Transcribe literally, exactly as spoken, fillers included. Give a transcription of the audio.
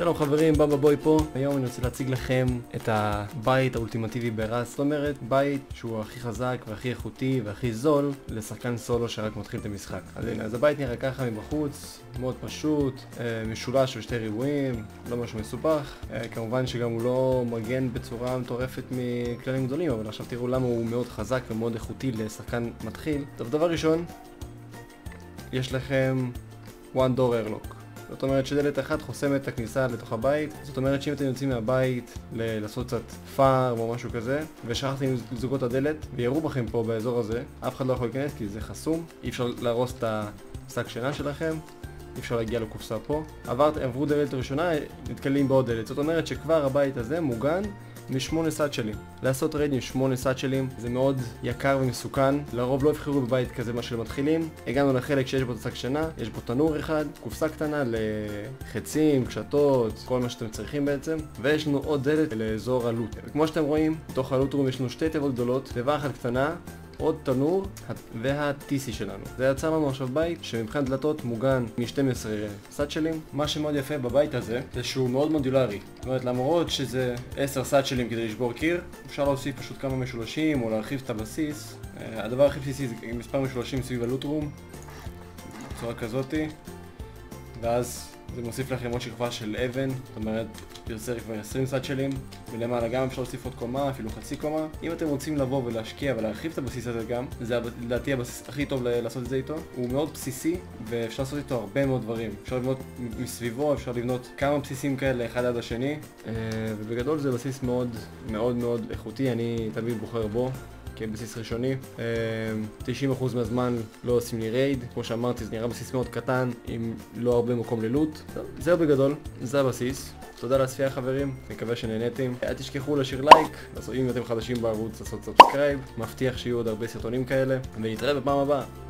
שלום חברים, במבה בוי פה. היום אני רוצה להציג לכם את הבית האולטימטיבי ברס. זאת אומרת, בית שהוא הכי חזק והכי איכותי והכי זול לשחקן סולו שרק מתחיל את המשחק. אז הנה, אז הבית נראה ככה מבחוץ, מאוד פשוט, משולש ושתי ריבועים, לא משהו מסובך. כמובן שגם הוא לא מגן בצורה מטורפת מכללים גדולים, אבל עכשיו תראו למה הוא מאוד חזק ומאוד איכותי לשחקן מתחיל. טוב, דבר ראשון, יש לכם one door airlock. זאת אומרת שדלת אחת חוסמת את הכניסה לתוך הבית. זאת אומרת שאם אתם יוצאים מהבית ל- לעשות קצת פארם או משהו כזה ושכחתם לזוגות את הדלת ויראו בכם פה באזור הזה, אף אחד לא יכול להיכנס כי זה חסום, אי אפשר להרוס את השק שינה שלכם, אי אפשר להגיע לקופסה פה. עברת, עברו דלת ראשונה, נתקלים בעוד דלת. זאת אומרת שכבר הבית הזה מוגן משמונה סאצ'לים. לעשות רייד עם שמונה סאצ'לים זה מאוד יקר ומסוכן, לרוב לא יבחרו בבית כזה מה שלמתחילים. הגענו לחלק שיש בו שק שינה, יש בו תנור אחד, קופסה קטנה לחצים, קשתות, כל מה שאתם צריכים בעצם, ויש לנו עוד דלת לאזור הלוט. וכמו שאתם רואים, בתוך הלוט רום יש לנו שתי תיבות גדולות, תיבה אחת קטנה, עוד תנור וה-טי סי שלנו. זה יצא לנו עכשיו בית שמבחינת דלתות מוגן מ-שנים עשר סאצ'לים. מה שמאוד יפה בבית הזה זה שהוא מאוד מודולרי. זאת אומרת, למרות שזה עשר סאצ'לים כדי לשבור קיר, אפשר להוסיף פשוט כמה משולשים או להרחיב את הבסיס. הדבר הכי בסיסי זה מספר משולשים סביב הלוט רום בצורה כזאתי, ואז זה מוסיף לכם עוד שכבה של אבן, זאת אומרת יוצר כבר עשרים סאצ'לים, ולמעלה גם אפשר להוסיף עוד קומה, אפילו חצי קומה. אם אתם רוצים לבוא ולהשקיע ולהרחיב את הבסיס הזה גם, זה לדעתי הבסיס הכי טוב לעשות את זה איתו. הוא מאוד בסיסי ואפשר לעשות איתו הרבה מאוד דברים. אפשר לבנות מסביבו, אפשר לבנות כמה בסיסים כאלה אחד עד השני, ובגדול זה בסיס מאוד מאוד מאוד איכותי, אני תמיד בוחר בו כבסיס ראשוני. תשעים אחוז מהזמן לא עושים לי רייד, כמו שאמרתי זה נראה בסיס מאוד קטן עם לא הרבה מקום ללוט. זהו בגדול, זה הבסיס. תודה על הצפייה חברים, מקווה שנהנתם. אל תשכחו לשיר לייק, אם אתם חדשים בערוץ לעשות סאבסקרייב, מבטיח שיהיו עוד הרבה סרטונים כאלה, ונתראה בפעם הבאה.